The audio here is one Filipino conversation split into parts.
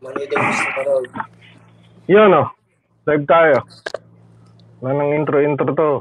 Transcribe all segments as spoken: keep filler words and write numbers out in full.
Manood ang gusto manood. Yun o. Live tayo. Wala nang intro-intro to.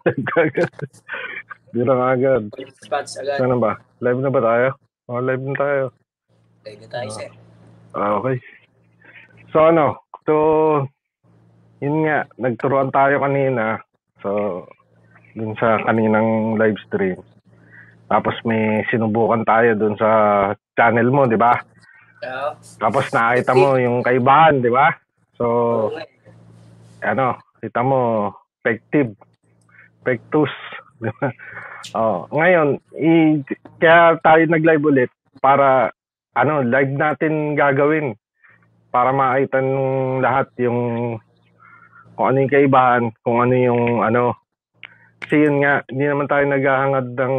Di lang agad. Spots agad. Ano ba? Live na ba tayo? O, live na tayo. Live na tayo, Ah. sir. Ah, okay. So ano? So, yun nga. Nagturuan tayo kanina. So, dun sa kaninang live stream. Tapos may sinubukan tayo dun sa channel mo, di ba? Oo. Tapos nakita mo yung kaibahan, di ba? So, Oo nga. ano, kita mo, effective. Pectus. Di ba? Oh, ngayon, i- kaya tayo nag-live ulit para, ano, live natin gagawin. Para makita ng lahat yung kung ano yung kaibahan, kung ano yung, ano, kasi yun nga, hindi naman tayo naghahangad ng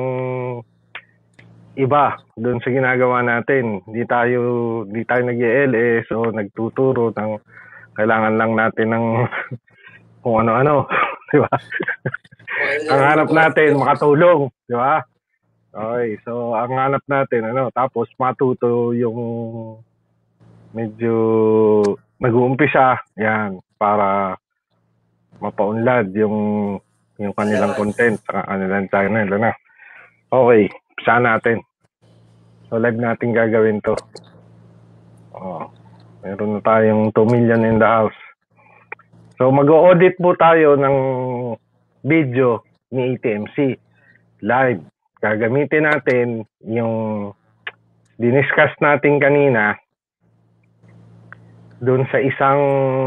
iba doon sa ginagawa natin. Hindi tayo, hindi tayo nag-L S o nagtuturo ng kailangan lang natin ng kung ano-ano, di ba? Ang hanap natin, makatulong, di ba? Okay, so ang hanap natin, ano, tapos matuto yung medyo nag-uumpisa, yan, para mapaunlad yung yung kanilang content sa kanilang channel, ano. Okay, umpisa natin. So live natin gagawin to. Oh, meron na tayong two million in the house. So mag-audit po tayo ng video ni A T M C live. Gagamitin natin yung diniscuss natin kanina doon sa isang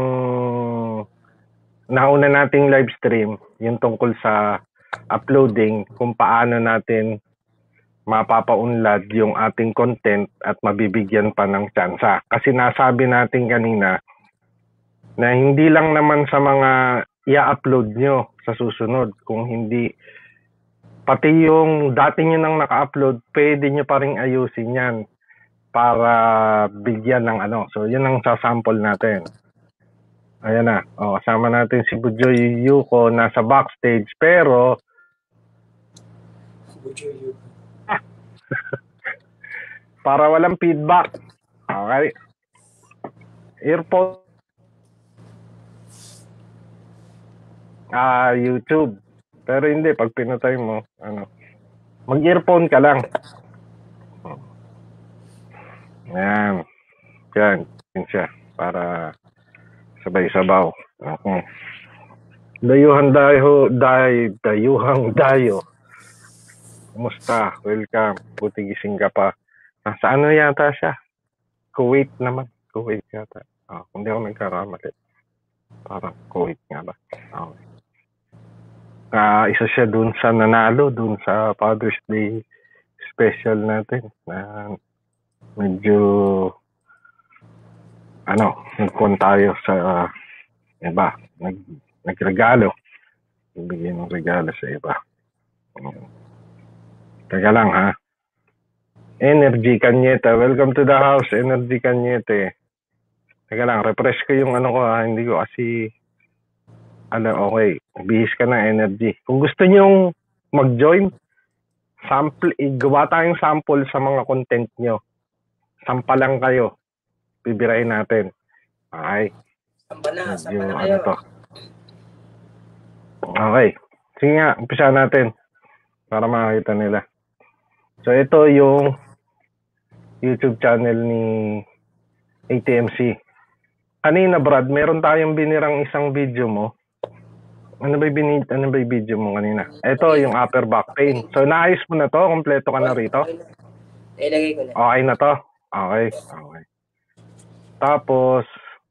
nauna nating live stream, yung tungkol sa uploading, kung paano natin mapapaunlad yung ating content at mabibigyan pa ng tsansa. Kasi nasabi natin kanina na hindi lang naman sa mga i-upload nyo sa susunod, kung hindi pati yung dati nyo nang naka-upload, pwede nyo pa rin ayusin yan para bigyan ng ano. So, yun ang sasample natin. Ayan na. O, kasama natin si Bujoy Yuko nasa backstage. Pero, Bujoy Yuko. para walang feedback. Okay? Earphone. Ah, YouTube. Pero hindi, pag pinatay mo, ano, mag-earphone ka lang. Ayan. Yan. Yan siya. Para sabay-sabaw. Okay. Dayuhan dayo, day, dayuhang dayo. Kumusta? Welcome. Buti gising ka pa. Nasa ano yata siya? Kuwait naman. Kuwait yata. Ah, kung di ako nagkakamali. Parang Kuwait nga ba? Okay. Ah, isa siya dun sa nanalo, dun sa Father's Day special natin. Na medyo ano, nagkon tayo sa uh, iba. Nag, nagregalo. Nagbigay ng regalo sa iba. Um, Teka lang ha. Energy Kanyete. Welcome to the house, Energy Kanyete. Teka lang, refresh ko yung ano ko ha. Hindi ko kasi ano, okay. Bihis ka na energy. Kung gusto nyong mag-join, sample, gawa tayong sample sa mga content nyo. Sampa lang kayo. Bibirahin natin. Okay. Samba na, samba Medyo na kayo. ano to. Okay. Sige nga, umpisa natin. Para makakita nila. So, ito yung YouTube channel ni A T M C. Kanina, Brad, meron tayong binirang isang video mo. Ano ba yung ano ba yung video mo kanina? Ito, yung upper back pain. So, naayos mo na to? Kompleto ka na rito? Ilagay ko na. Okay na to? Okay. Okay. Tapos,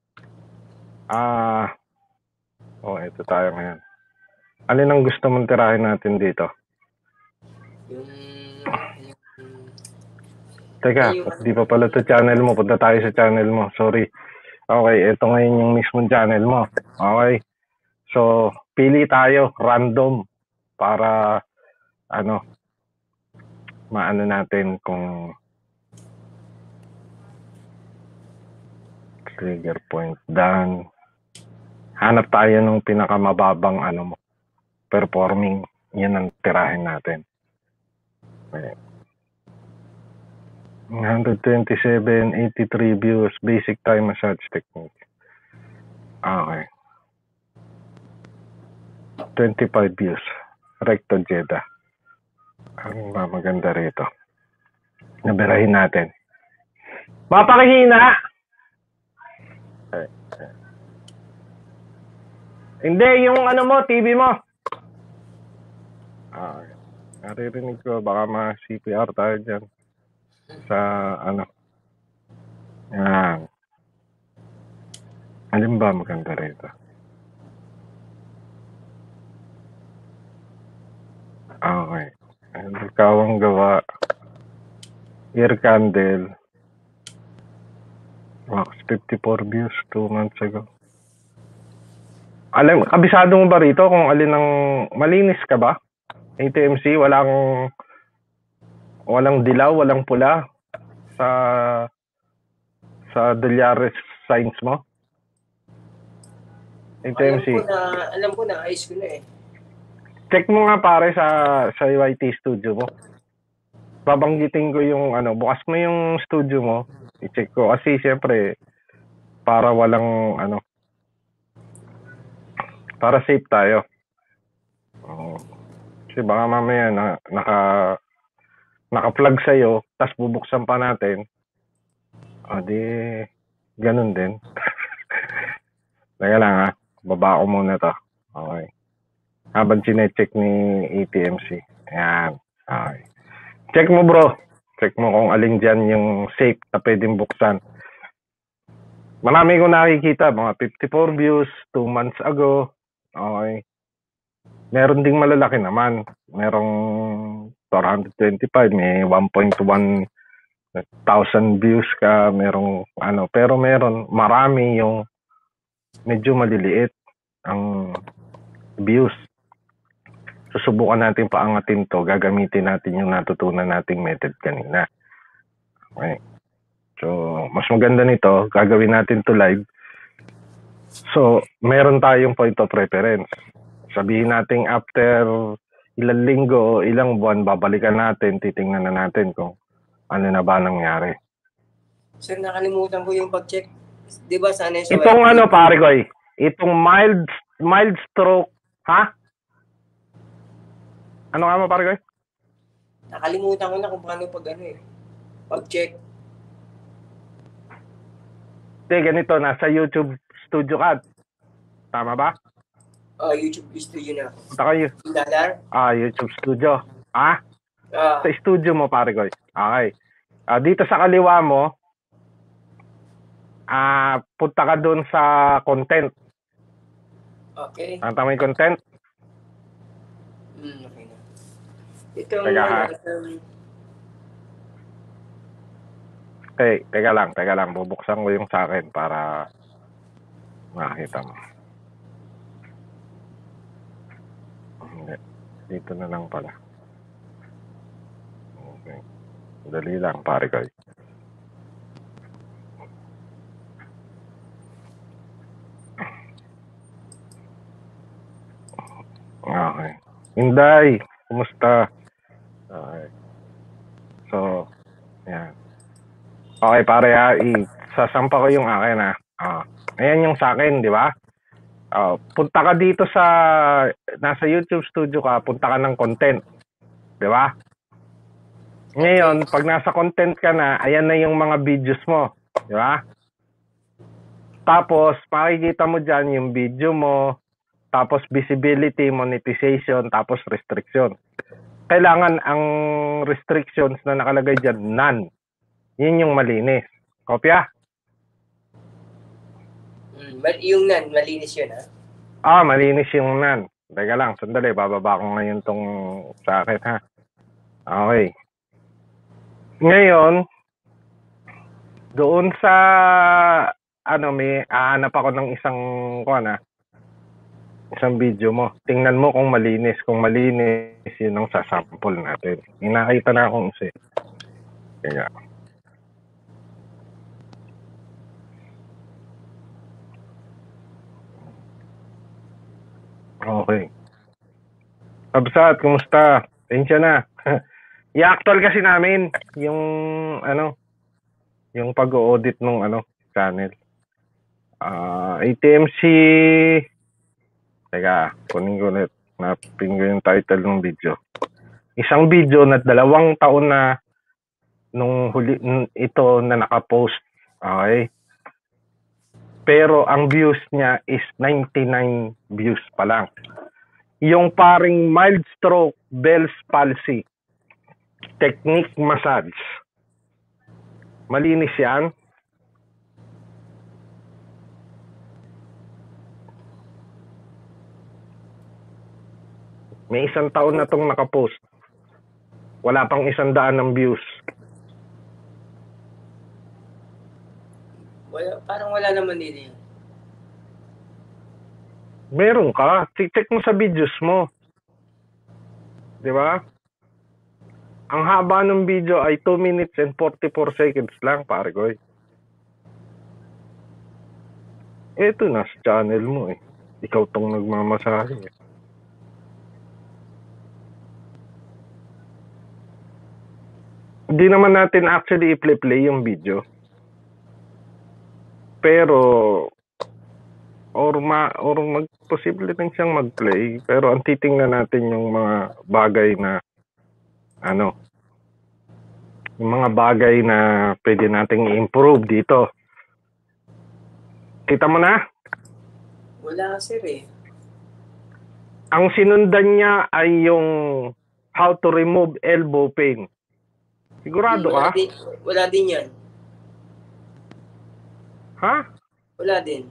ah, oh, ito tayo ngayon. Alin ang gusto mong tirahin natin dito? Yung... Teka, di pa pala to channel mo. Punta tayo sa channel mo. Sorry. Okay, ito ngayon yung mismong channel mo. Okay. So, pili tayo, random, para, ano, maano natin kung trigger point done. Hanap tayo ng pinakamababang, ano mo, performing. Yan ang tirahin natin. Okay. one twenty-seven, eighty-three views, basic Thai massage technique. Okay. twenty-five views, recto Jeddah. Ang ba maganda rito? Nabirahin natin. Mapakihina! Okay. Hindi, yung ano mo, T V mo. Okay. Naririnig ko, baka ma-C P R tayo dyan. Sa ano. Yan. Alin ba maganda rito? Okay. Ikaw ang gawa. Ear candle. Max fifty-four views two months ago. Alam, kabisado mo ba rito kung alin ang malinis ka ba? A T M C, walang walang dilaw, walang pula sa sa Deliares signs mo? A T M C. Alam ko na, alam ko na, ayos ko na eh. Check mo nga pare sa sa Y T studio mo. Babanggitin ko yung ano, bukas mo yung studio mo, i-check ko kasi siyempre para walang ano, para safe tayo. Oh. Kasi baka mamaya na, naka naka-plug sa'yo, tas bubuksan pa natin. O di, ganun din. Teka lang ha, baba ko muna to. Okay. Habang sinecheck ni A T M C. Ayan. Okay. Check mo bro. Check mo kung alin dyan yung safe na pwedeng buksan. Marami ko nakikita, mga fifty-four views, two months ago. Okay. Meron ding malalaki naman. Merong four twenty-five, may one point one thousand views ka, merong ano, pero meron, marami yung medyo maliliit ang views. Susubukan natin paangatin to, gagamitin natin yung natutunan nating method kanina. Okay. So, mas maganda nito, gagawin natin to live. So, meron tayong point of reference. Sabihin natin after ilang linggo o ilang buwan, babalikan natin, titingnan na natin kung ano na ba nangyari. Sir, nakalimutan ko yung pag-check. Di ba sana yung sa Itong Y T? ano pare ko eh, itong mild, mild stroke, ha? Ano nga mo pare ko eh? Nakalimutan ko na kung paano pag ano eh. Pag-check. Hindi, ganito, nasa YouTube studio ka. Tama ba? Ah, YouTube studio na ako. Punta kayo. Dollar? Ah, YouTube studio. Ah? Ah, Sa studio mo pare ko. Okay. Ah, dito sa kaliwa mo, ah, punta ka doon sa content. okay. Tama mo yung content? Hmm, okay na. Itong Teka, ha? ano, itong... Okay, teka lang, teka lang. Bubuksan ko yung sa akin para makakita mo. Hindi. Dito na lang pala. Okay. Dali lang, pare ko. Okay. Inday, kumusta? Okay. So, yan. Okay, pare ha. I- sasampa ko yung akin ha. Ah, ayan yung sa akin, di ba? Ah, punta ka dito sa, nasa YouTube studio ka, punta ka ng content. Di ba? Ngayon, pag nasa content ka na, ayan na yung mga videos mo. Di ba? Tapos, makikita mo dyan yung video mo, tapos visibility, monetization, tapos restriction. Kailangan ang restrictions na nakalagay dyan, none. Yun yung malinis. Kopya? Hmm, mal- yung nan, malinis yun ha? Ah, malinis yung none. Teka lang, sandali, bababa ko ngayon tong sa akin ha. Okay. Ngayon, doon sa, ano, may aanap ako ng isang, kuha na, isang video mo. Tingnan mo kung malinis. Kung malinis, yun ang sasample natin. Inakita na akong isa. Kaya. Okay. Absat, kumusta? Tensya na. I-actual kasi namin yung, ano, yung pag-audit ng ano, channel. Ah, A T M C, teka, kunin ko ulit. Napin ko yung title ng video. Isang video na dalawang taon na nung huli ito na nakapost. Okay? Pero ang views niya is ninety-nine views pa lang. Yung paring mild stroke Bell's palsy technique massage. Malinis yan. May isang taon na tong nakapost. Wala pang isang daan ng views. Wala, parang wala naman din yan. Meron ka. Check mo sa videos mo. Di ba? Ang haba ng video ay two minutes and forty-four seconds lang, pare ko. Ito na sa channel mo eh. Ikaw tong nagmamasahe eh. Hindi naman natin actually i-play yung video. Pero or ma or mag-posible din siyang mag-play, pero ang titingnan natin yung mga bagay na ano, yung mga bagay na pwede nating i-improve dito. Kita mo na? Wala sir eh. Ang sinundan niya ay yung how to remove elbow pain. Sigurado wala ka? Din, wala din yan. Ha? Wala din.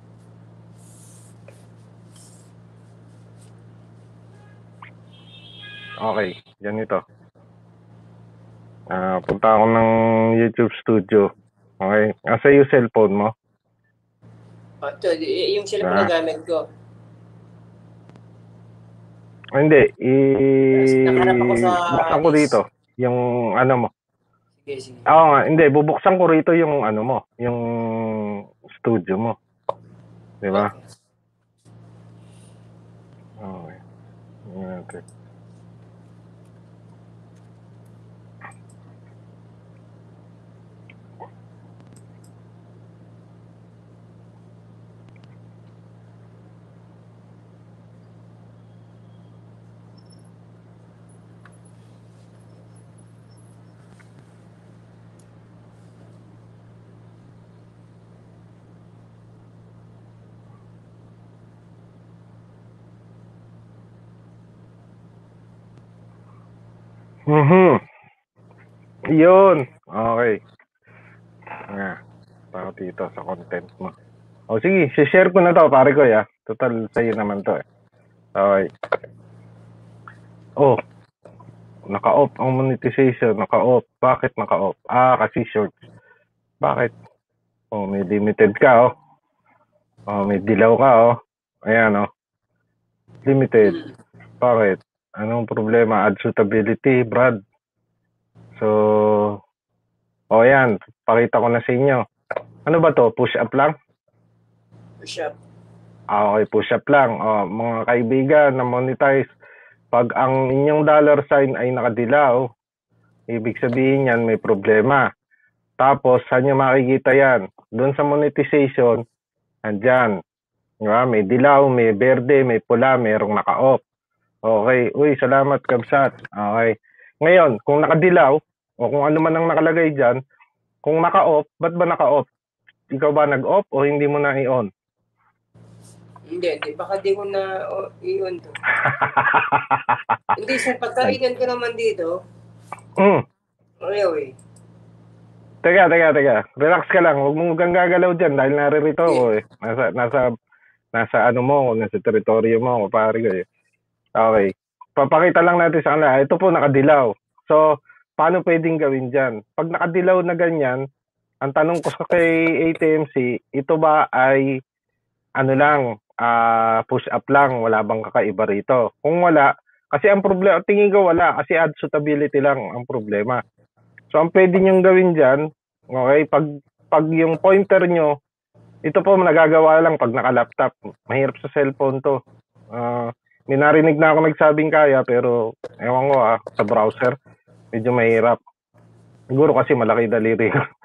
Okay, ganito. Ah, punta ako ng YouTube studio. Okay, asa yung cellphone mo? Oh, ito, y- yung cellphone Ah. na gamit ko. Ah, hindi, i Nakaharap ako sa buksan ko list. dito yung ano mo. Sige, sige. Oo nga, hindi, bubuksan ko rito yung ano mo, yung studio mo. Di ba? Okay. Okay. Mhm. Yun. Okay. Nga. Tao dito sa content mo. O sige, share ko na to, pare ko ya. Total sa'yo naman to eh. Okay. Oh. Naka-off ang monetization. Naka-off. Bakit naka-off? Ah, kasi shorts. Bakit? Oh, may limited ka oh. Oh, may dilaw ka oh. Ayan oh. Limited. Bakit? Anong problema? Ad suitability, Brad. So, oh yan, pakita ko na sa inyo. Ano ba to? Push up lang? Push up. Ah, okay, push up lang. Oh, mga kaibigan na monetize, pag ang inyong dollar sign ay nakadilaw, ibig sabihin yan may problema. Tapos, saan nyo makikita yan? Doon sa monetization, andyan. Diba? May dilaw, may berde, may pula, mayroong naka-off. Okay. Uy, salamat, Kabsat. Okay. Ngayon, kung nakadilaw, o kung ano man ang nakalagay dyan, kung naka-off, ba't ba naka-off? Ikaw ba nag-off o hindi mo na i-on? Hindi, hindi. Baka di ko na oh, i-on to. Hindi, sa pagkainan ko naman dito, Mm. okay, okay. Teka, teka, teka. Relax ka lang. Huwag mong kang gagalaw dyan dahil naririto ako eh. Nasa, nasa, nasa ano mo, nasa teritoryo mo, pare ko eh. Okay. Papakita lang natin sa kanila. Ito po nakadilaw. So, paano pwedeng gawin dyan? Pag nakadilaw na ganyan, ang tanong ko sa kay A T M C, ito ba ay ano lang, uh, push up lang, wala bang kakaiba rito? Kung wala, kasi ang problema, tingin ko wala, kasi ad suitability lang ang problema. So, ang pwede nyong gawin dyan, okay, pag, pag yung pointer nyo, ito po nagagawa lang pag naka-laptop. Mahirap sa cellphone to. Uh, may narinig na ako nagsabing kaya, pero ewan ko ah, sa browser, medyo mahirap. Siguro kasi malaki daliri ko.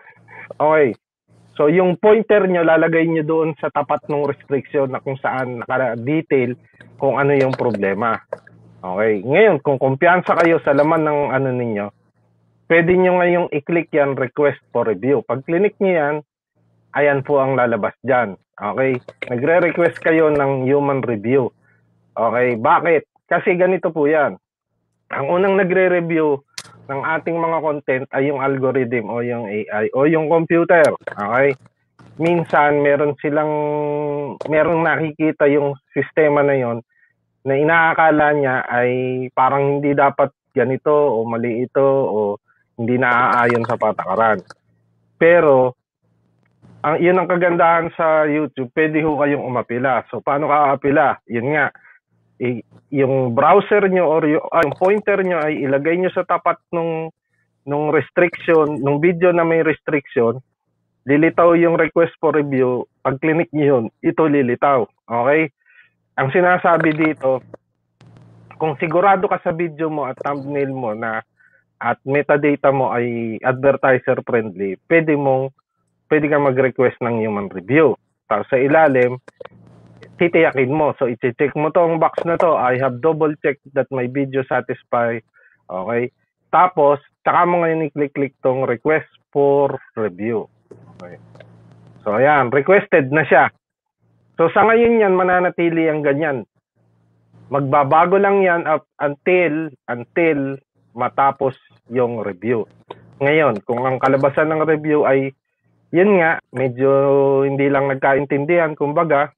Okay. So, yung pointer nyo, lalagay nyo doon sa tapat ng restriction na kung saan naka-detail kung ano yung problema. Okay. Ngayon, kung kumpiyansa kayo sa laman ng ano ninyo, pwede nyo ngayong i-click yan, request for review. Pag click nyo yan, ayan po ang lalabas dyan. Okay. Nagre-request kayo ng human review. Okay. Bakit? Kasi ganito po yan. Ang unang nagre-review ng ating mga content ay yung algorithm o yung A I o yung computer. Okay? Minsan, meron silang, merong nakikita yung sistema na yon na inaakala niya ay parang hindi dapat ganito o mali ito o hindi naaayon sa patakaran. Pero, ang, yun ang kagandahan sa YouTube, pwede ho kayong umapila. So, paano ka aapila? Yun nga, i- yung browser nyo or yung, ah, yung pointer nyo ay ilagay nyo sa tapat nung nung restriction, nung video na may restriction, lilitaw yung request for review. Pag click nyo yun, ito lilitaw. Okay? Ang sinasabi dito, kung sigurado ka sa video mo at thumbnail mo na at metadata mo ay advertiser friendly, pwede mong pwede kang mag-request ng human review. Tapos sa ilalim, titiyakin mo. So, i-check mo tong box na to. I have double checked that my video satisfy. Okay? Tapos, saka mo ngayon i-click-click tong request for review. Okay. So, ayan. Requested na siya. So, sa ngayon yan, mananatili ang ganyan. Magbabago lang yan up until, until matapos yung review. Ngayon, kung ang kalabasan ng review ay, yun nga, medyo hindi lang nagkaintindihan, kumbaga,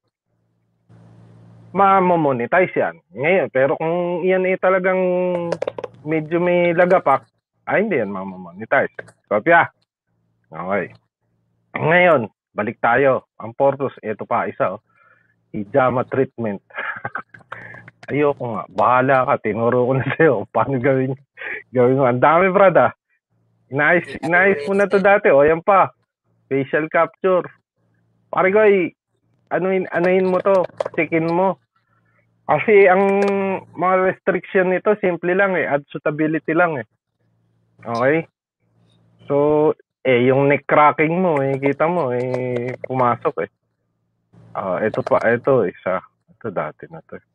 ma-monetize yan. Ngayon, pero kung yan ay talagang medyo may lagapak, ay hindi yan ma-monetize. Kopya. Okay. Ngayon, balik tayo. Ang purpose, ito pa isa, oh. Hijama treatment. Ayoko nga. Bahala ka. Tinuro ko na sa'yo. Paano gawin, gawin mo? Ang dami, brad, ah. Inayos, inayos mo na to dati. O, yan pa. Facial capture. Pare ko, ay, anuin, anuin mo to. Checkin mo. Kasi ang mga restriction nito, simple lang eh. Add suitability lang eh. Okay? So, eh, yung neck cracking mo, eh, kita mo, eh, pumasok eh. Ah, ito pa, ito, isa. Ito dati na to.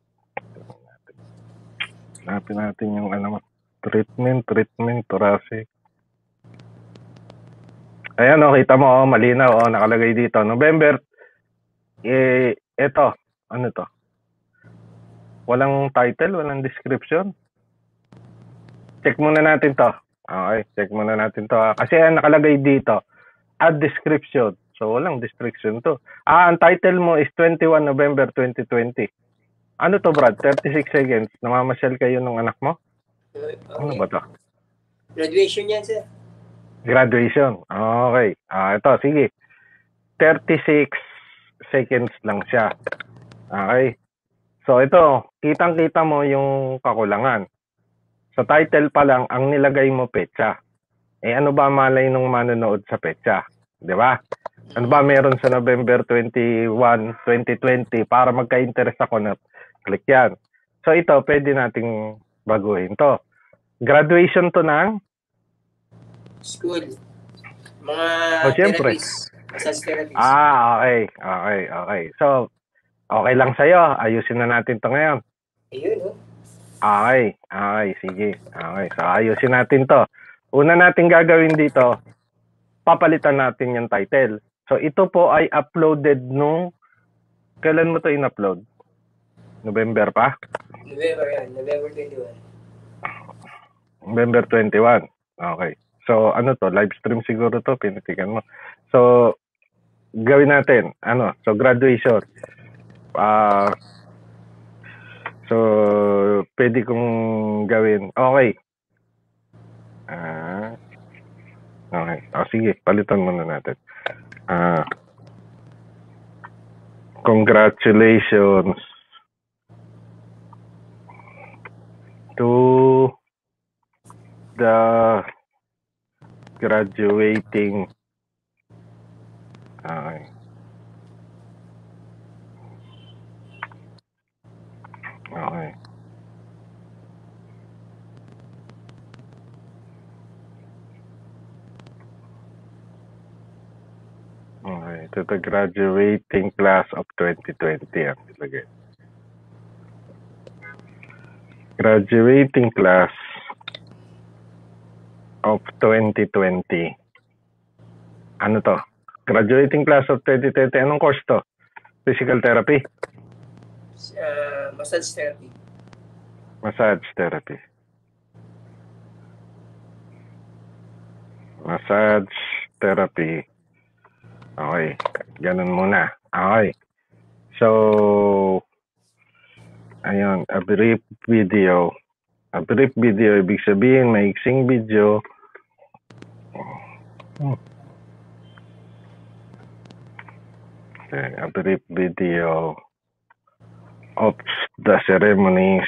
Hanapin natin yung ano, treatment, treatment, thoracic. Ayan, oh, kita mo, oh, malinaw, oh, nakalagay dito. November, eh, ito, ano to? Walang title, walang description. Check muna natin to. Okay, check muna natin to. Kasi ang nakalagay dito, add description. So, walang description to. Ah, ang title mo is twenty-one November twenty twenty. Ano to, Brad? thirty-six seconds. Namamasyal kayo ng anak mo? Okay. Ano ba to? Graduation yan, sir. Graduation. Okay. Ah, ito, sige. thirty-six seconds lang siya. Okay. So, ito, kitang-kita mo yung kakulangan. Sa title pa lang, ang nilagay mo petsa. Eh, ano ba malay nung manonood sa petsa? Di ba? Ano ba meron sa November twenty-one, twenty twenty para magka-interest ako na click yan. So, ito, pwede nating baguhin to. Graduation to ng? School. Mga Oh, siyempre. therapists. Massage therapists. Ah, okay. Okay, okay. So, okay lang sa'yo. Ayusin na natin to ngayon. Ayun, oh. Okay. Okay, sige. Okay. So, ayusin natin to. Una natin gagawin dito, papalitan natin yung title. So, ito po ay uploaded nung, kailan mo to in-upload? November pa? November yan. November twenty-one. November twenty-one. Okay. So, ano to? Live stream siguro to. Pinitikan mo. So, gawin natin. Ano? So, graduation. Ah... Uh, so, pwede kong gawin. Okay. Ah... Uh, okay. O, sige. Palitan muna natin. Ah... Uh, congratulations to the graduating. Okay. Okay. to the graduating class of twenty twenty. Ang ilagay. Graduating class of twenty twenty. Ano to? Graduating class of twenty twenty. Anong course to? Physical therapy? Uh, massage therapy. Massage therapy. Massage therapy. Okay. Ganun muna. Okay. So, ayun, a brief video. A brief video, ibig sabihin, maiksing video. Okay, a brief video of the ceremonies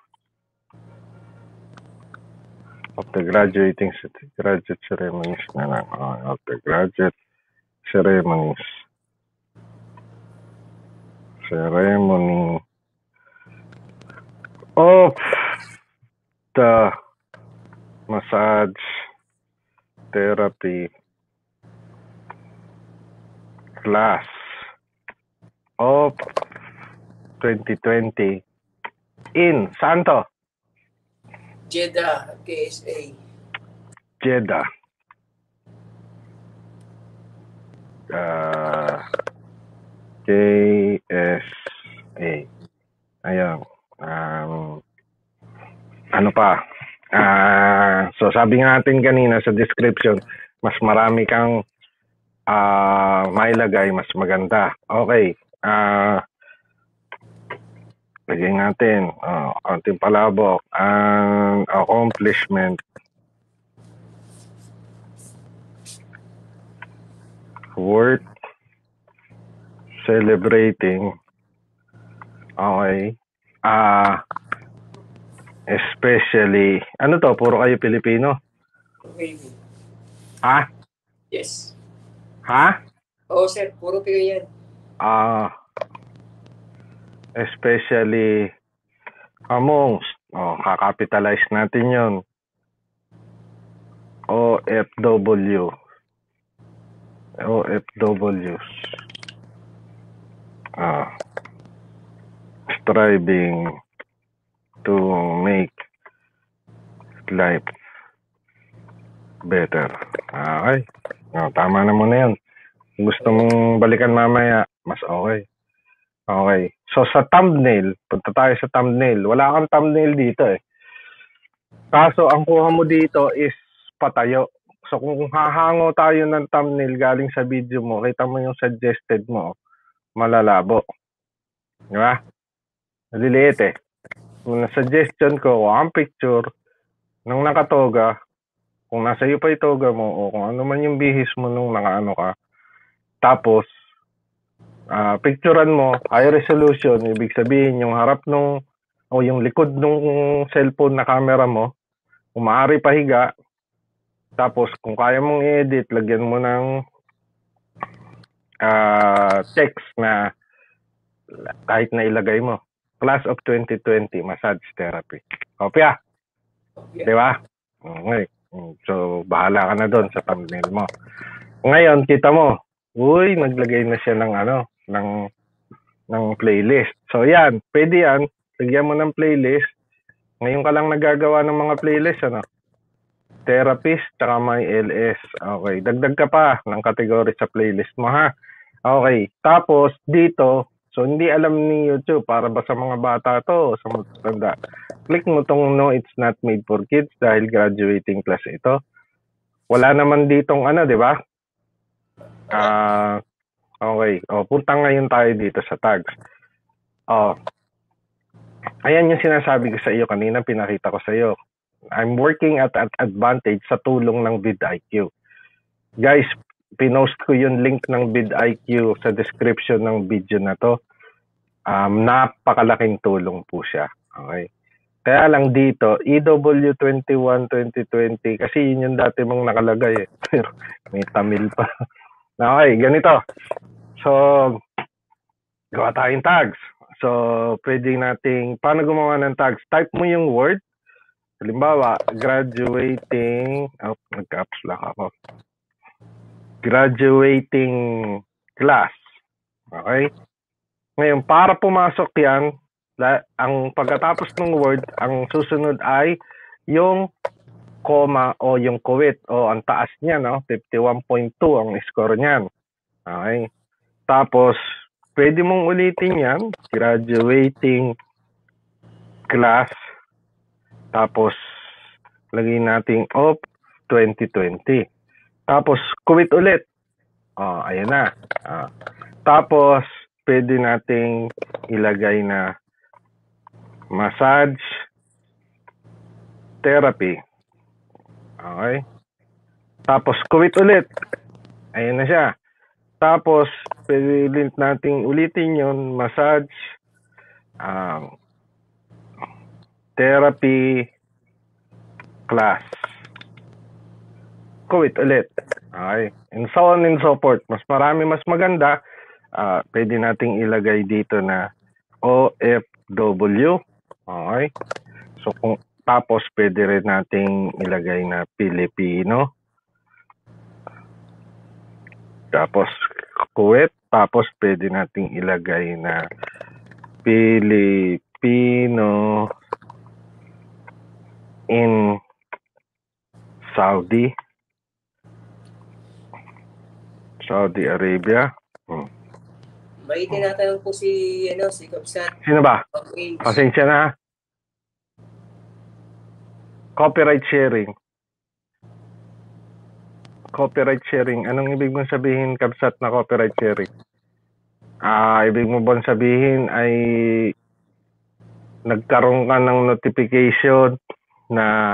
of the graduating graduate ceremonies na lang. Uh, of the graduate ceremonies. Ceremony of the massage therapy class of twenty twenty in Santo Jeddah, K S A. Jeddah. Uh, K S A. Ayun. Um, ano pa? Uh, so sabi natin kanina sa description, mas marami kang uh, mailagay, mas maganda. Okay. Uh, lagay natin. Uh, konting palabok. Ang accomplishment worth celebrating. Okay. Ah, uh, especially, ano to? Puro kayo Pilipino? Okay. Ha? Yes. Ha? Oo, sir. Puro kayo yan. Ah, uh, especially amongst, oh, kakapitalize natin yon. O F W. O F Ws. Ah, striving to make life better. Okay. No, tama na muna yun. Kung gusto mong balikan mamaya, mas okay. Okay. So, sa thumbnail, punta tayo sa thumbnail. Wala kang thumbnail dito eh. Kaso, ang kuha mo dito is patayo. So, kung hahango tayo ng thumbnail galing sa video mo, kita mo yung suggested mo, malalabo. Di ba? Maliliit eh. Kung na-suggestion ko, ang picture nung nakatoga, kung nasa iyo pa itoga mo, o kung ano man yung bihis mo nung nakaano ka, tapos, uh, picturean mo, high resolution, ibig sabihin yung harap nung, o yung likod nung cellphone na camera mo, kung maaari pahiga, tapos kung kaya mong i-edit, lagyan mo ng uh, text na kahit na ilagay mo. Class of twenty twenty, massage therapy. Kopya. Okay. Di ba? Okay. So, bahala ka na doon sa thumbnail mo. Ngayon, kita mo, uy, naglagay na siya ng ano, ng, ng playlist. So, yan. Pwede yan. Lagyan mo ng playlist. Ngayon ka lang nagagawa ng mga playlist, ano? Therapist, tsaka may L S. Okay. Dagdag ka pa ng category sa playlist mo, ha? Okay. Tapos, dito, so hindi alam ni YouTube, para ba sa mga bata to, sa matanda. Click mo tong no, it's not made for kids dahil graduating class ito. Wala naman ditong ano, di ba? Ah, uh, okay. O, punta ngayon tayo dito sa tags. Oh. Ayan yung sinasabi ko sa iyo kanina, pinakita ko sa iyo. I'm working at an advantage sa tulong ng vidIQ. Guys, pinost ko yung link ng vidIQ sa description ng video na to. Um, napakalaking tulong po siya. Okay. Kaya lang dito, E W twenty-one twenty twenty, kasi yun yung dati mong nakalagay eh. Pero may Tamil pa. Okay, ganito. So, gawa tayong tags. So, pwede nating, paano gumawa ng tags? Type mo yung word. Halimbawa, graduating, oh, nag-caps lock ako. Graduating class. Okay? Ngayon, para pumasok yan, ang pagkatapos ng word, ang susunod ay yung comma o yung quit o ang taas niya, no? fifty-one point two ang score niyan. Okay? Tapos, pwede mong ulitin yan, graduating class, tapos lagay natin of twenty twenty. Tapos, quit ulit. Oh, ayan na. Ah. Tapos, pwede nating ilagay na massage therapy. Okay? Tapos, quit ulit. Ayan na siya. Tapos, pwede ulit nating ulitin yun, massage um, therapy class. Quit ulit. Okay? And so on and so forth. Mas marami, mas maganda. Uh, pwede nating ilagay dito na O F W. Okay? So, kung, tapos pwede rin nating ilagay na Pilipino. Tapos, quit. Tapos, pwede nating ilagay na Pilipino in Saudi. Saudi Arabia. Hmm. May tinatanong po si, ano, si Kapsat. Sino ba? Pasensya na. Copyright sharing. Copyright sharing. Anong ibig mong sabihin, Kapsat, na copyright sharing? Ah, ibig mo bang sabihin ay nagkaroon ka ng notification na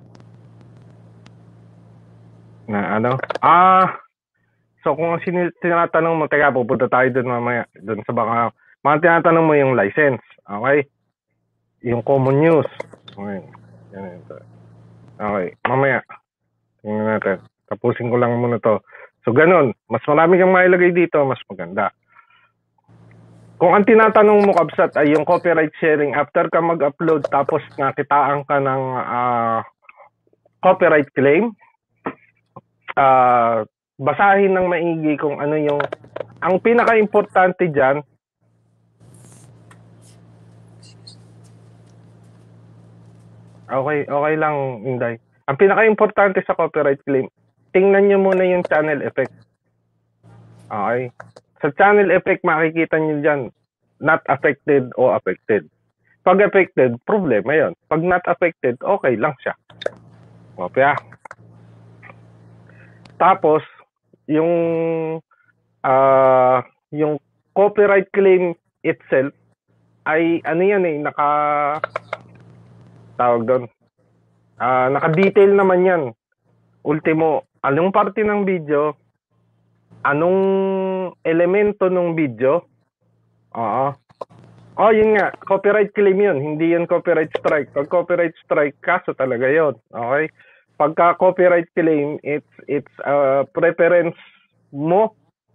na ano? Ah, so kung sin tinatanong mo, teka, pupunta tayo doon mamaya, doon sa baka, mga tinatanong mo yung license, okay? Yung common use. Okay. Yan ito. Okay, mamaya. Tingnan natin. Tapusin ko lang muna to. So, ganun. Mas marami kang mailagay dito, mas maganda. Kung ang tinatanong mo, Kapsat, ay yung copyright sharing, after ka mag-upload, tapos nakitaan ka ng uh, copyright claim, uh, basahin ng maigi kung ano yung, ang pinaka-importante dyan, okay, okay lang, Inday. Ang pinaka-importante sa copyright claim, tingnan nyo muna yung channel effect. Okay? Sa channel effect, makikita nyo dyan, not affected o affected. Pag affected, problema yon. Pag not affected, okay lang siya. Kopya. Tapos, yung uh, yung copyright claim itself ay ano yan eh, naka tawag doon. Uh, naka-detail naman yan. Ultimo, anong parte ng video, anong elemento ng video. Oo. Oh, yun nga, copyright claim yun, hindi yun copyright strike. Pag copyright strike, kaso talaga yun. Okay? Pagka copyright claim, it's it's a uh, preference mo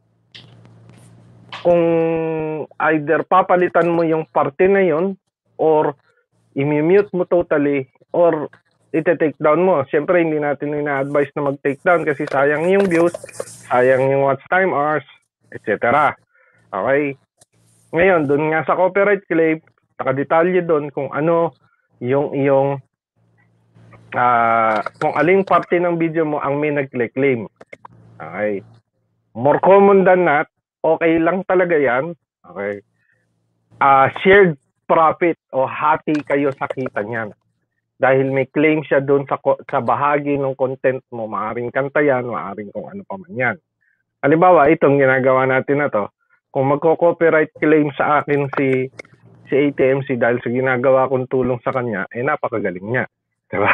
kung either papalitan mo yung parte na yun or i-mute mo totally or ite-take down mo. Siyempre, hindi natin ina-advise na mag-take down kasi sayang yung views, sayang yung watch time hours, et cetera. Okay? Ngayon, dun nga sa copyright claim, nakadetalye dun kung ano yung iyong uh, kung aling parte ng video mo ang may nag-claim. Okay? More common than not, okay lang talaga yan. Okay? Uh, shared profit o hati kayo sa kita niyan. Dahil may claim siya doon sa, sa bahagi ng content mo, maaring kanta yan, maaring kung ano pa man yan. Halimbawa, itong ginagawa natin na to, kung magko-copyright claim sa akin si si A T M C dahil sa ginagawa kong tulong sa kanya, eh napakagaling niya. Diba?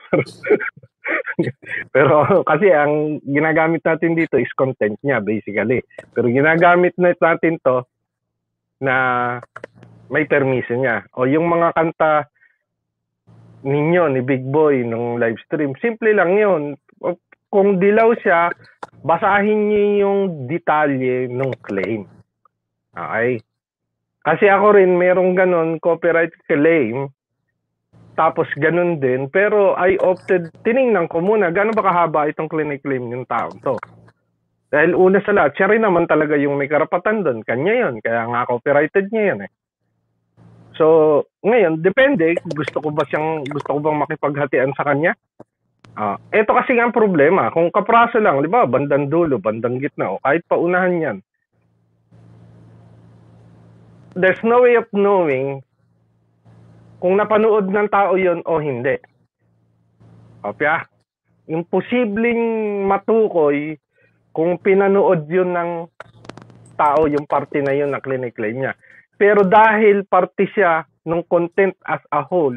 Pero kasi ang ginagamit natin dito is content niya basically. Pero ginagamit natin to na may permission niya. O yung mga kanta ninyo ni Big Boy nung live stream, simple lang yun. Kung dilaw siya, basahin niyo yung detalye ng claim. Okay? Kasi ako rin merong ganun copyright claim, tapos ganun din, pero I opted, tiningnan ko muna, gano'n ba kahaba itong clinic claim yung tao to. Dahil una sa lahat, siya rin naman talaga yung may karapatan doon. Kanya yun. Kaya nga copyrighted niya yun eh. So, ngayon, depende. Gusto ko ba siyang, gusto ko bang makipaghatian sa kanya? Ah, ito kasi nga ang problema. Kung kapraso lang, di ba, bandang dulo, bandang gitna, o kahit paunahan yan. There's no way of knowing kung napanood ng tao yon o hindi. Kopya? Imposibleng matukoy kung pinanood yun ng tao yung parte na yun na clinic-claim niya. Pero dahil parte siya ng content as a whole,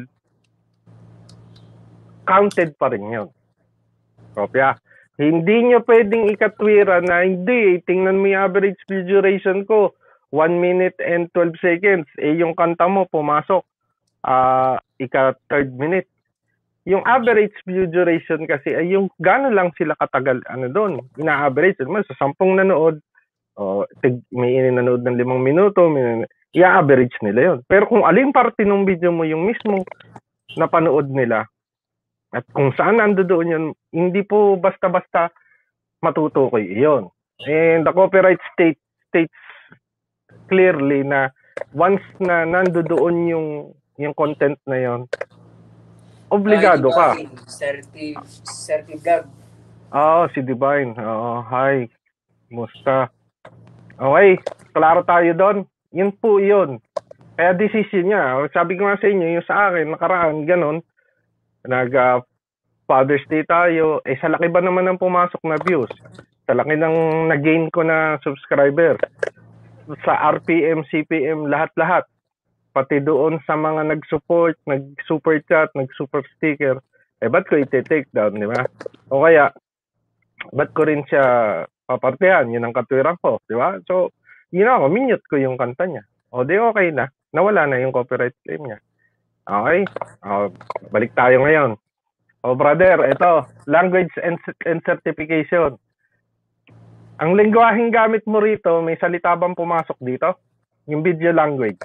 counted pa rin yun. Kopya? Hindi nyo pwedeng ikatwira na hindi, tingnan mo yung average view duration ko, one minute and twelve seconds. Eh, yung kanta mo pumasok, uh, ika-third minute. Yung average view duration kasi ay yung gano'n lang sila katagal, ano doon, ina-average. Naman, sa sampung nanood, oh, may inanood ng limang minuto, may, i-average nila yun. Pero kung alin parte ng video mo yung mismo napanood nila, at kung saan nandoon yun, hindi po basta-basta matutukoy iyon. And the copyright state states clearly na once na nandoon yung yung content na yon, obligado Hi, ka. Certi, Certi Vlog. Oo, oh, si Divine. Oo, hi. Musta? Okay, klaro tayo doon. Yun po yun. Kaya decision niya. Sabi ko nga sa inyo, yung sa akin, nakaraan, ganun. Nag uh, Father's Day tayo. Eh, sa laki ba naman ng pumasok na views? Sa laki ng nag-gain ko na subscriber. Sa R P M, C P M, lahat-lahat. Pati doon sa mga nag-support, nag-super chat, nag-super sticker. Eh, ba't ko iti-take down, di ba? O kaya, ba't ko rin siya papartihan? Yun ang katwiran ko, di ba? So, yun ako, minute ko yung kanta niya. O, di okay na. Nawala na yung copyright claim niya. Okay? O, balik tayo ngayon. O, brother, ito, language and, and certification. Ang lingwaheng gamit mo rito, may salita bang pumasok dito? Yung video language.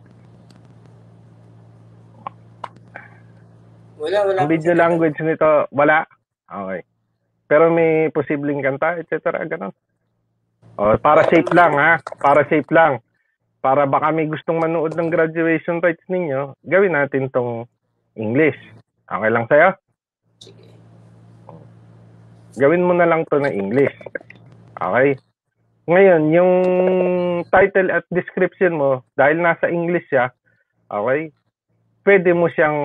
Wala, wala. Ang video language nito, wala? Okay. Pero may posibleng kanta, et cetera. Ganon. O, para safe lang, ha? Para safe lang. Para baka may gustong manood ng graduation rites ninyo, gawin natin tong English. Okay lang sa'yo? Sige. Gawin mo na lang to na English. Okay? Ngayon, yung title at description mo, dahil nasa English siya, okay, pwede mo siyang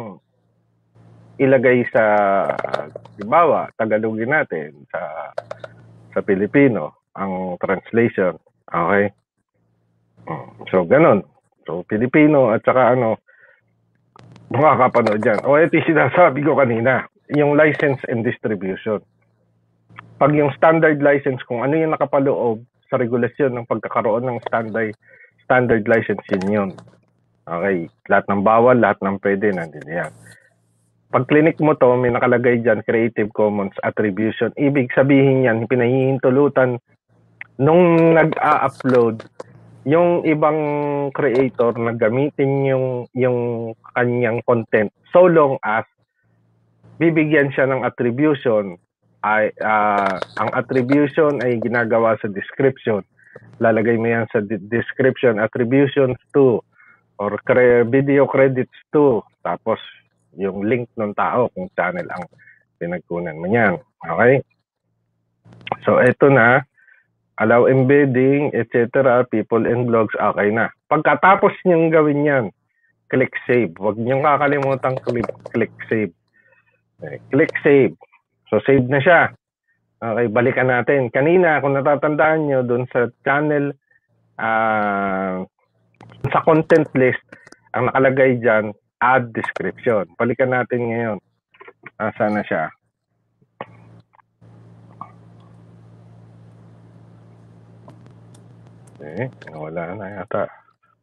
ilagay sa, halimbawa, Tagalogin natin, sa sa Pilipino, ang translation. Okay? So, ganun. So, Pilipino at saka ano, makakapanood dyan. O, ito yung sinasabi ko kanina, yung license and distribution. Pag yung standard license, kung ano yung nakapaloob sa regulasyon ng pagkakaroon ng standard standard license, yun yun. Okay, lahat ng bawal, lahat ng pwede, nandun yan. Pag clinic mo to, may nakalagay dyan, Creative Commons Attribution. Ibig sabihin yan, pinahihintulutan nung nag-a-upload, yung ibang creator na gamitin yung, yung kanyang content so long as bibigyan siya ng attribution. Ay, uh, ang attribution ay ginagawa sa description. Lalagay mo yan sa description, attributions to, or cre video credits to, tapos yung link ng tao kung channel ang pinagkunan mo yan. Okay? So, ito na, allow embedding, et cetera, people and blogs, okay na. Pagkatapos niyong gawin yan, click save. Huwag niyong kakalimutan click, click save. Okay, click save. So, save na siya. Okay, balikan natin. Kanina, kung natatandaan nyo, dun sa channel, uh, sa content list, ang nakalagay dyan, add description. Balikan natin ngayon. Asa na siya? Eh, wala na yata.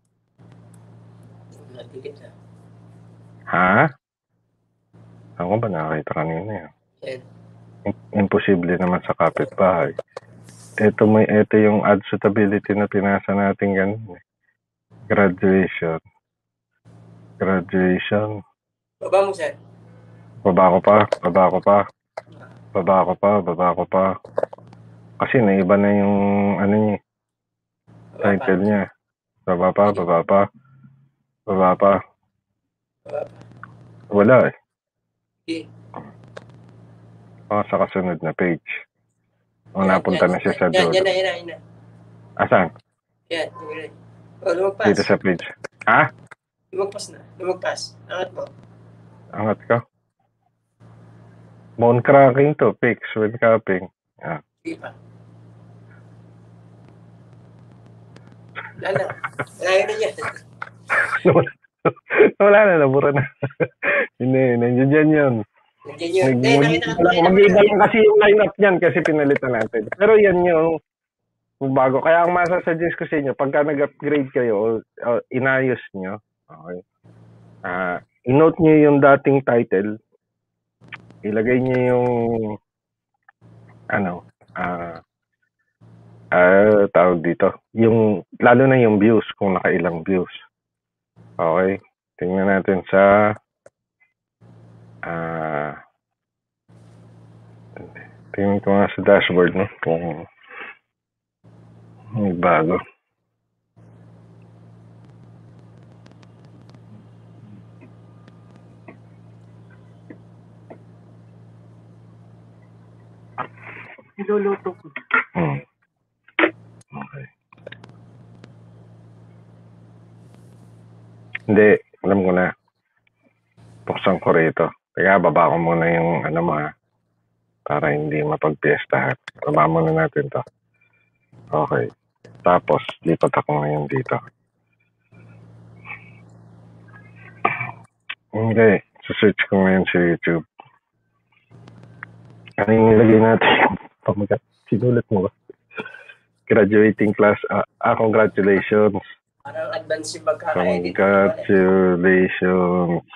Ha? Ako ba nakakita kanina yan? Yan. Imposible naman sa kapitbahay. Ito may ito yung add suitability na pinasa natin ganun. Graduation. Graduation. Baba mo, sir. Baba ko pa, baba ko pa. Baba ko pa, baba ko pa. Kasi naiba na yung ano niya, Baba pa. title niya. Baba pa, baba pa. Baba pa. Baba pa. Wala eh. Okay. Oh, sa kasunod na page. O, Yan, napunta yan, na siya sa yan, dulo. yan na, yan na, yan na. Asan? Yan, yan. Oh, lumagpas. Dito sa page. Ha? Lumagpas na. Lumagpas. Angat mo. Angat ka. Bone cracking to. Fix when capping. Ah. Sige pa. Wala na. Malayo na yan. Wala na, nabura na. Hindi, nandiyan dyan yun. Nandiyan yun. Hindi, nakita ka tayo. Mag-iba lang kasi yung lineup niyan kasi pinalitan natin. Pero yan yung bago. Kaya ang masasuggest ko sa inyo, pagka nag-upgrade kayo o, o inayos nyo, okay, uh, inote nyo yung dating title, ilagay nyo yung ano, ah, uh, uh, tawag dito, yung, lalo na yung views, kung nakailang views. Okay, tingnan natin sa ah, uh, tingnan ko nga sa dashboard, no, kung may bago. Iluluto ko. Hmm. Okay. Hindi, alam ko na. Buksan ko rito. Kaya baba ko muna yung ano mga para hindi mapagpiestahan. Baba muna natin to. Okay. Tapos, lipat ako ngayon dito. Okay. Search ko ngayon sa YouTube. Ano yung nilagay natin? Pamagat. Sinulat mo ba? Graduating class. Ah, ah congratulations. Parang advance yung pagkaka-edit. Congratulations.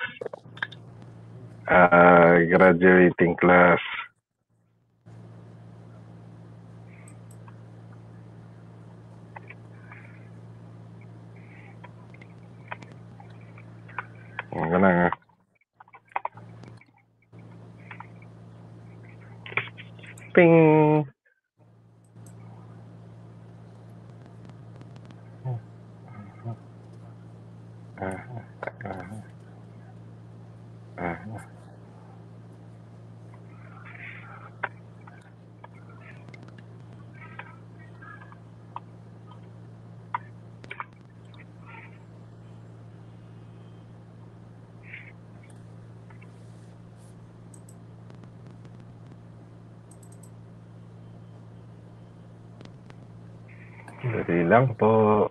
Ah, graduating class. Ang gana nga. Ping! Ah, ah, ah. Dali lang po.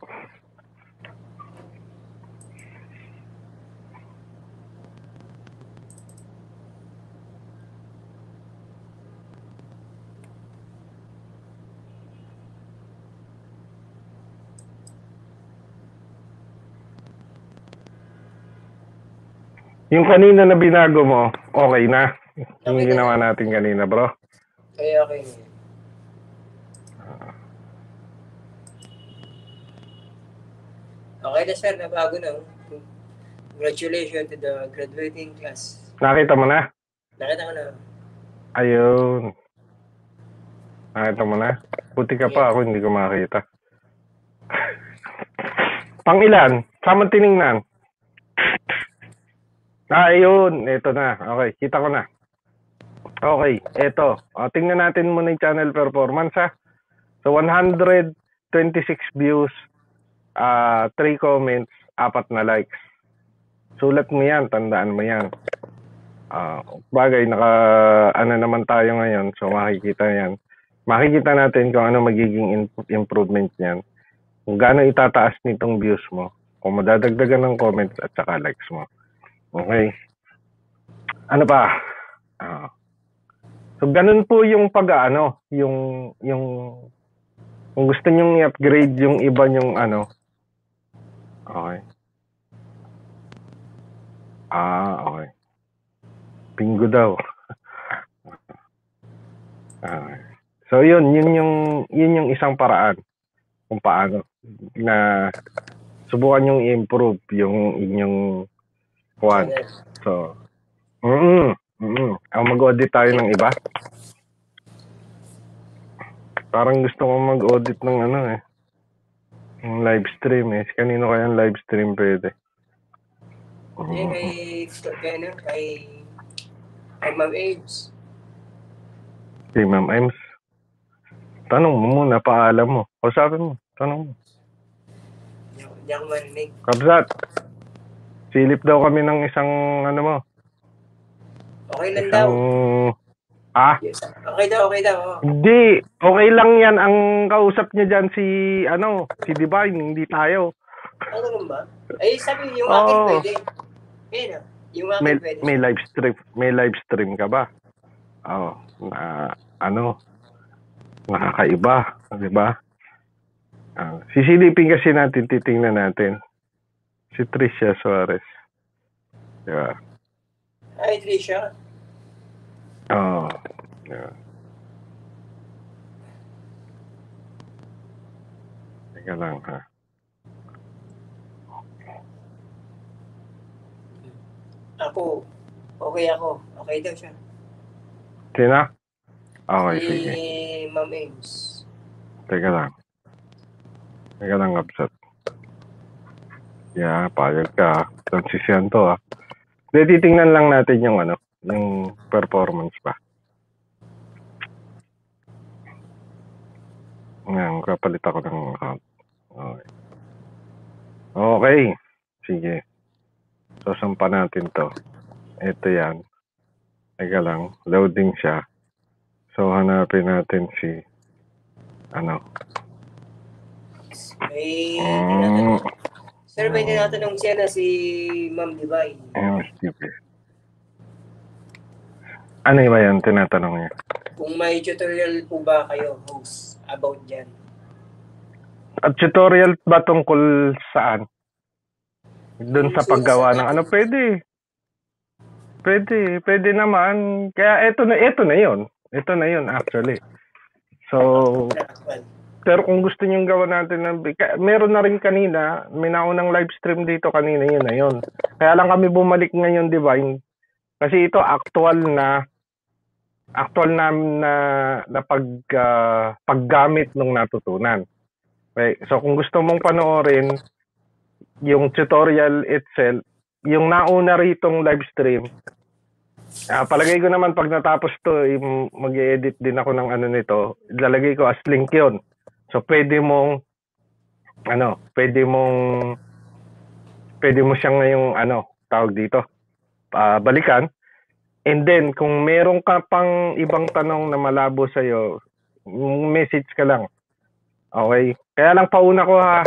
Yung kanina na binago mo, okay na? Yung Okay ginawa na. natin kanina, bro? Okay, okay. Okay na, sir. Nabago na. Congratulations to the graduating class. Nakita mo na? Nakita ko na. Ayun. Nakita mo na? Puti ka pa, ako hindi ko makita. Pang ilan? Saan tiningnan? Ah, ayun. Ito na. Okay, kita ko na. Okay, ito. O, tingnan natin muna yung channel performance, ha? So, one hundred twenty-six views, uh, three comments, apat na likes. Sulat mo yan, tandaan mo yan. Uh, bagay, naka, ano naman tayo ngayon, so makikita yan. Makikita natin kung ano magiging improvement niyan. Kung gaano itataas nitong views mo. Kung madadagdagan ng comments at saka likes mo. Okay. Ano pa? Uh, so, ganun po yung pag-ano, yung, yung, kung gusto nyong i-upgrade yung iba nyong ano. Okay. Ah, okay. Bingo daw. Okay. So, yun, yun yung, yun yung isang paraan kung paano na subukan yung i-improve yung inyong kuwan. So, mm-mm, mm-mm. Ang mag-audit tayo ng iba. Parang gusto ko mag-audit ng ano eh. Ng live stream eh. Kanino kaya ang live stream pwede? Eh, kay, kay, ano, kay, kay Ma'am Ames. Si Ma'am Ems. Tanong mo muna, paalam mo. O sabi mo, tanong mo. Di ako marinig. Kabsat, silip daw kami ng isang ano mo. Okay lang Isang... daw. Ah? Yes. Okay daw, okay daw. Oh. Hindi, okay lang yan. Ang kausap niya dyan si, ano, si Divine, hindi tayo. Ano naman ba? Ay, sabi yung Oo. akin pwede. Eh, no? Yung akin May, pwede. may live stream, may live stream ka ba? Oo, na, ano, nakakaiba, di ba? Uh, sisilipin kasi natin, titingnan natin. Si Tricia Suarez. Di ba? Ay, Tricia. Oo. Oh, yeah. Teka lang, ha? Ako, okay ako. Okay daw siya. Sina? Okay, si sige. Si Ma'am Ames. Teka lang. Teka lang, Kapsat. Yeah, payag ka. Transisyon to, ha? Hindi, titingnan lang natin yung ano, yung performance pa. Ngayon, kapalit ako ng account. Okay. Okay. Sige. So, sampa natin to. Ito yan. Teka lang. Loading siya. So, hanapin natin si ano. May um, tinatanong. Sir, may tinatanong siya na si Ma'am Divine. M S T V. Ano ba yan? Tinatanong niya. Kung may tutorial po ba kayo, host, about dyan? At tutorial ba tungkol saan? Doon sa paggawa ng ano? Pwede. Pwede. Pwede naman. Kaya ito na, ito na yun. Ito na yun actually. So, pero kung gusto nyo gawa natin ng, meron na rin kanina, may naunang live stream dito kanina, yun na yun. Kaya lang kami bumalik ngayon, Divine. Kasi ito actual na actual na na, na pag, uh, paggamit ng natutunan. Okay. So kung gusto mong panoorin yung tutorial itself, yung nauna ritong live stream, uh, palagay ko naman pag natapos to, mag-i-edit din ako ng ano nito, ilalagay ko as link yun. So pwede mong ano, pwede mong pwede mo siyang ngayong ano, tawag dito, uh, balikan. And then, kung meron ka pang ibang tanong na malabo sa'yo, message ka lang. Okay? Kaya lang pauna ko, ha.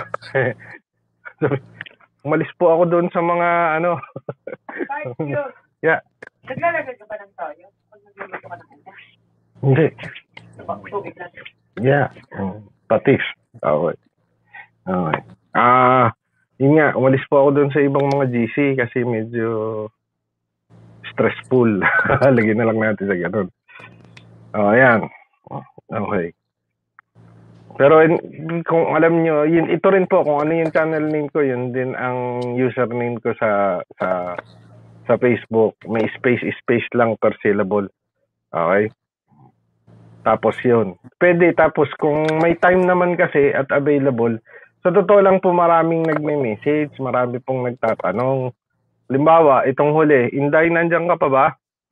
Umalis po ako doon sa mga, ano. Yeah. Naglalagay ka ba ng toyo? Pag nagluluto ka ng kanya? Hindi. Tubig lang. Yeah. Patis. Okay. Okay. Ah, yun nga, umalis po ako doon sa ibang mga G C kasi medyo stressful. Lagyan na lang natin sa ganun. Oh, ayan. Okay. Pero kung alam nyo, yun, ito rin po, kung ano yung channel name ko, yun din ang username ko sa sa sa Facebook. May space, space lang per syllable. Okay? Tapos yun. Pwede, tapos kung may time naman kasi at available, sa totoo lang po maraming nagme-message, marami pong nagtatanong. Limbawa, itong huli, Inday, nandiyan ka pa ba?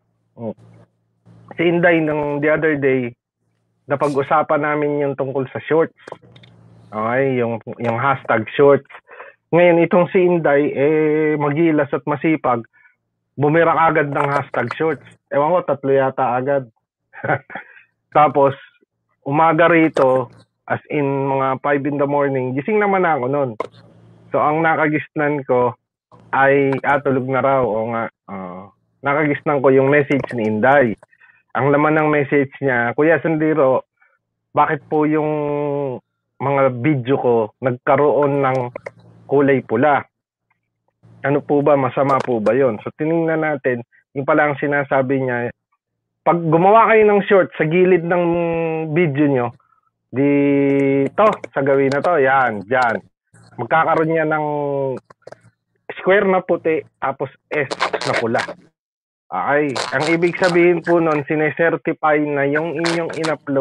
Si Inday, ng the other day, napag-usapan namin yung tungkol sa shorts. Okay, yung, yung hashtag shorts. Ngayon, itong si Inday, eh, magilas at masipag, bumira agad ng hashtag shorts. Ewan ko, tatlo yata agad. Tapos, umaga rito, as in mga five in the morning, gising naman ako nun. So, ang nakagisnan ko, ay, ah, tulog na raw, o nga, uh, nakagisnan ko yung message ni Inday. Ang laman ng message niya, Kuya Sandiro, bakit po yung mga video ko nagkaroon ng kulay pula? Ano po ba, masama po ba yon? So, tinignan natin, yung pala ang sinasabi niya, pag gumawa kayo ng short sa gilid ng video nyo, dito, sa gawin na to, yan, dyan. Magkakaroon niya ng square na puti, tapos S na pula. Okay. Ang ibig sabihin po nun, sinecertify na yung inyong in-upload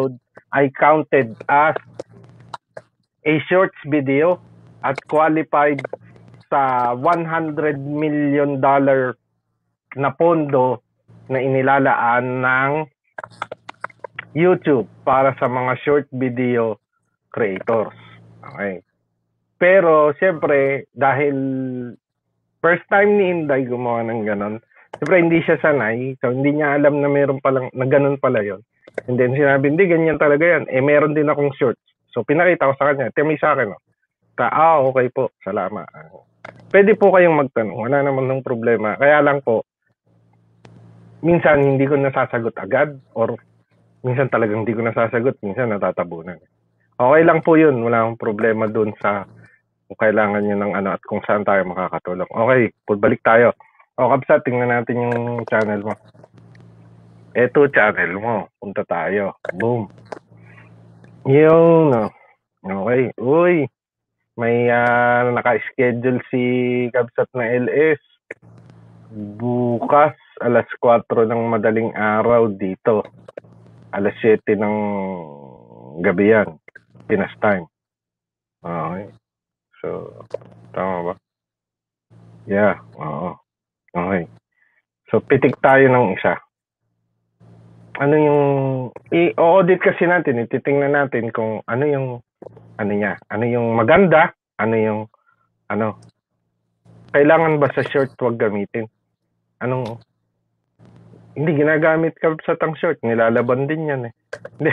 ay counted as a shorts video at qualified sa one hundred million dollar na pondo na inilalaan ng YouTube para sa mga short video creators. Okay. Pero, siyempre, dahil first time ni Inday gumawa ng ganon, siyempre hindi siya sanay, so hindi niya alam na meron palang, na ganon pala yon. And then sinabi, hindi, ganyan talaga yan. Eh, meron din akong shorts. So, pinakita ko sa kanya, tiyami sa akin, oh. Ta, ah, okay po, salamat. Pwede po kayong magtanong, wala naman ng problema. Kaya lang po, minsan hindi ko nasasagot agad, or minsan talagang hindi ko nasasagot, minsan natatabunan. Okay lang po yun, wala akong problema dun sa kung kailangan nyo ng ano at kung saan tayo makakatulong. Okay, balik tayo. O, Kabsat, tingnan natin yung channel mo. Eto, channel mo. Punta tayo. Boom. Yung, no. Okay. Uy, may uh, naka-schedule si Kabsat na L S. Bukas, alas kwatro ng madaling araw dito. Alas siyete ng gabi yan. Pinas time. Okay. So, tama ba? Yeah, oo. Okay. So, pitik tayo ng isa. Ano yung, i-audit kasi natin, ititingnan natin kung ano yung, ano niya, ano yung maganda, ano yung, ano, kailangan ba sa short wag gamitin? Anong, hindi, ginagamit ka sa tang short, nilalaban din yan eh. Hindi,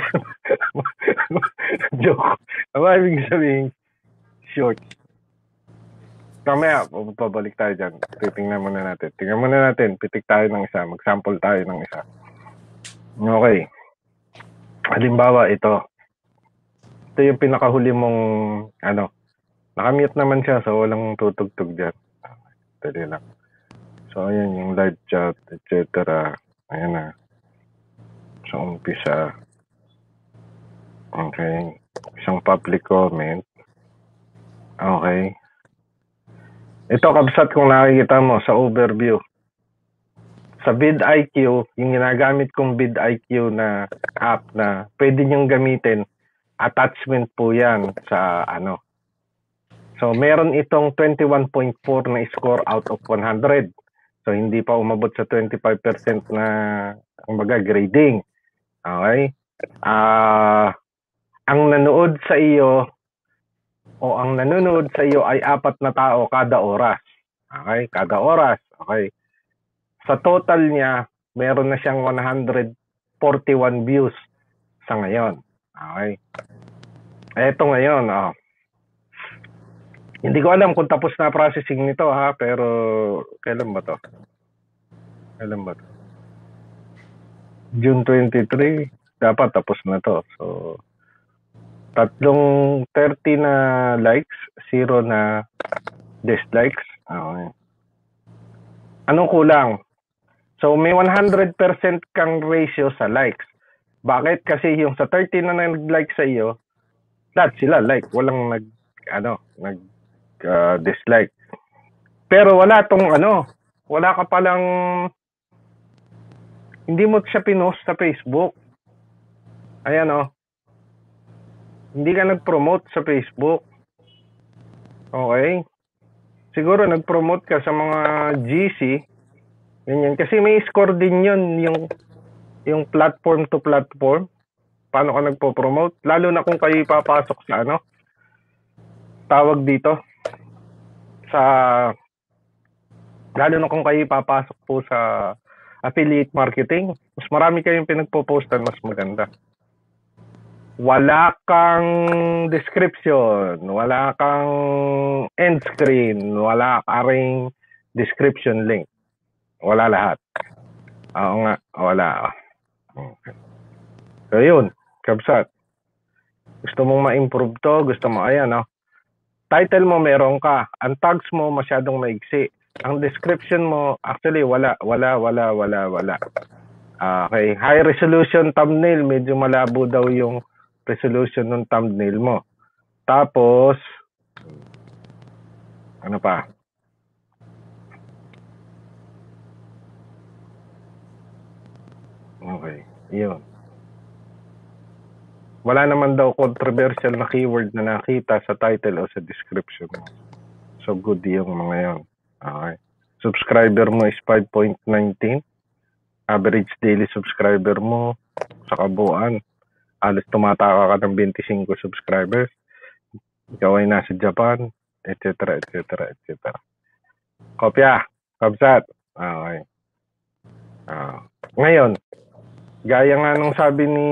joke. Ano ibig sabihin, short. Kamaya, pabalik tayo dyan. Titingnan muna natin. Tingnan muna natin. Pitik tayo ng isa. Mag-sample tayo ng isa. Okay. Halimbawa, ito. Ito yung pinakahuli mong, ano, nakamute naman siya, so walang tutugtog dyan. Dali lang. So, ayan yung live chat, et cetera. Ayan na. So, umpisa. Okay. Isang public comment. Okay. Ito, Kabsat, kung nakikita mo sa overview. Sa vidIQ, yung ginagamit kong vidIQ na app na pwede niyong gamitin, attachment po yan sa ano. So, meron itong twenty-one point four na score out of one hundred. So, hindi pa umabot sa twenty-five percent na, kumbaga, grading. Okay? Ah, uh, ang nanood sa iyo, o ang nanonood sa iyo ay apat na tao kada oras. Okay? Kada oras. Okay? Sa total niya, meron na siyang one hundred forty-one views sa ngayon. Okay? Eto ngayon, oh. Hindi ko alam kung tapos na processing nito, ha, pero kailan ba to? Kailan ba to? June twenty-three, dapat tapos na to. So, tatlong thirty na likes, zero na dislikes. Okay. Anong kulang? So, may one hundred percent kang ratio sa likes. Bakit? Kasi yung sa thirty na nag-like sa iyo, lahat sila like. Walang nag, ano, nag, uh, dislike. Pero wala tong, ano, wala ka palang, hindi mo siya pinost sa Facebook. Ayan, oh. Hindi ka nag-promote sa Facebook. Okay? Siguro nag-promote ka sa mga G C. Ganyan. Kasi may score din yun, yung, yung platform to platform. Paano ka nagpo-promote? Lalo na kung kayo papasok sa ano, tawag dito, sa, lalo na kung kayo papasok po sa affiliate marketing, mas marami kayong pinagpo-postan, mas maganda. Wala kang description, wala kang end screen, wala ka ring description link. Wala lahat. Oo nga, wala. Okay. So yun, Kabsat. Gusto mong ma-improve to, gusto mo, ayan, no? Title mo meron ka, ang tags mo masyadong maigsi. Ang description mo, actually, wala, wala, wala, wala, wala. Okay, high resolution thumbnail, medyo malabo daw yung resolution ng thumbnail mo. Tapos, ano pa? Okay, yun. wala naman daw controversial na keyword na nakita sa title o sa description mo. So, good yung mga yon. Okay. Subscriber mo is five point one nine. Average daily subscriber mo sa kabuuan. Alas tumataka ka ng twenty-five subscribers. Ikaw ay nasa Japan, et cetera, et cetera, et cetera. Kopya, kabsat. Okay. Uh, ngayon, gaya nga nung sabi ni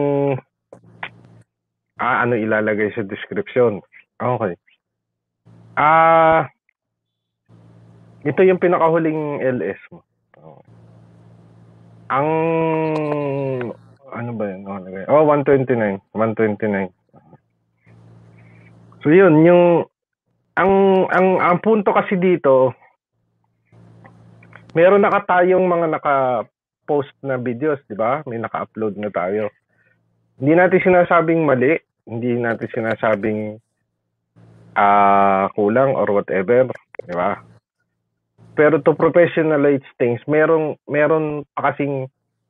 ah, ano ilalagay sa description. Okay. Ah, ito yung pinakahuling L S mo. Okay. Ang ano ba yun? Oh, one twenty-nine. one twenty-nine. So yun, yung ang ang ang punto kasi dito, meron na tayong mga naka-post na videos, di ba? May naka-upload na tayo. Hindi natin sinasabing mali, hindi natin sinasabing uh, kulang or whatever, di ba? Pero to professionalize things, meron meron pa kasing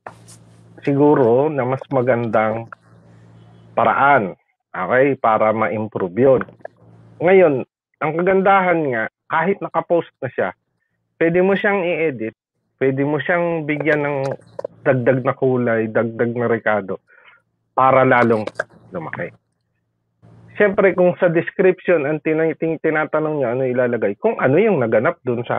siguro na mas magandang paraan, okay, para ma-improve yun. Ngayon, ang kagandahan nga, kahit naka-post na siya, pwede mo siyang i-edit, pwede mo siyang bigyan ng dagdag na kulay, dagdag na rekado, para lalong lumaki. Siyempre, kung sa description ang tin tin tinatanong niya ano ilalagay, kung ano yung naganap dun sa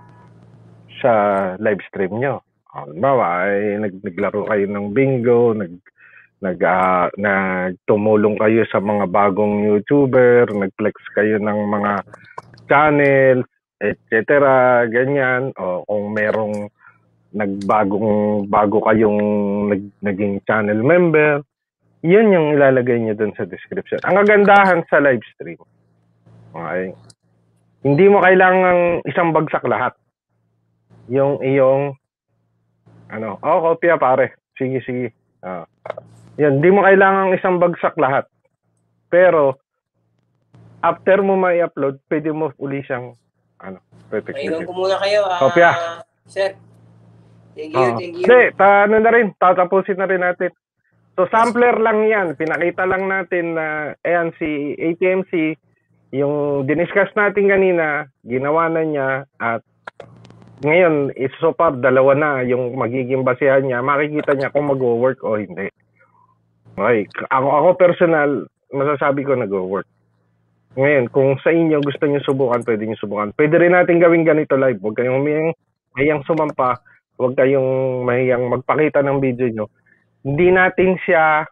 sa live stream nyo. Halimbawa, ay nag naglaro kayo ng bingo, nag nag uh, nagtumulong kayo sa mga bagong YouTuber, nag-flex kayo ng mga channels, et cetera, ganyan. O kung merong nagbagong bago kayong nag, naging channel member, yun yung ilalagay niyo dun sa description. Ang kagandahan sa live stream, okay, hindi mo kailangang isang bagsak lahat. Yung iyong, ano, oh, kopya pare. Sige, sige. Uh, yan, hindi mo kailangang isang bagsak lahat. Pero, after mo may upload, pwede mo uli siyang, ano, perfect. Mainom ko muna kayo, uh, kopya. Sir. Thank you, uh, thank you. Hindi, ta, ano na rin, tatapusin na rin natin. So, sampler lang yan. Pinakita lang natin na, ayan, si A T M C, yung diniscuss natin kanina, ginawa na niya, at ngayon, is so far, dalawa na yung magiging basehan niya. Makikita niya kung mag-work o hindi. Okay. Ako, ako personal, masasabi ko nag-work. Ngayon, kung sa inyo gusto niyo subukan, pwede niyo subukan. Pwede rin natin gawin ganito live. Huwag kayong mahiyang, mahiyang sumampa. Huwag kayong mahiyang magpakita ng video niyo. Hindi natin siya,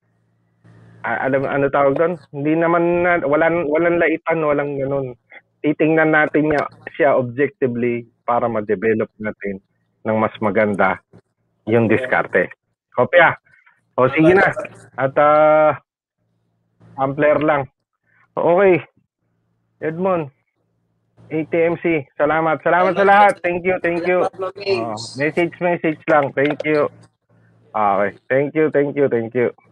uh, alam ano tawag doon? Hindi naman, na, walang, walang laitan, walang ganun. Titingnan natin niya, siya objectively para ma-develop natin ng mas maganda yung diskarte. Kopya. O sige na. At uh, sampler lang. Okay. Edmond, A T M C, salamat. Salamat sa lahat. Thank you, thank you. Uh, message, message lang. Thank you. Okay. Thank you, thank you, thank you.